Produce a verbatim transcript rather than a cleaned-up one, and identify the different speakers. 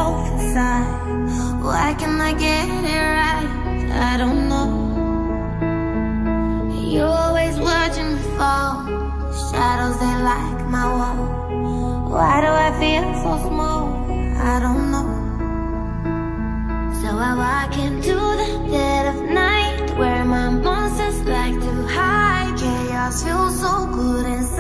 Speaker 1: both inside. Why can't I get it right? I don't know. You're always watching me fall. Shadows, they like my wall. Why do I feel so small? I don't know. So I walk into the dead of night, where my monsters like to hide. Chaos feels so good inside.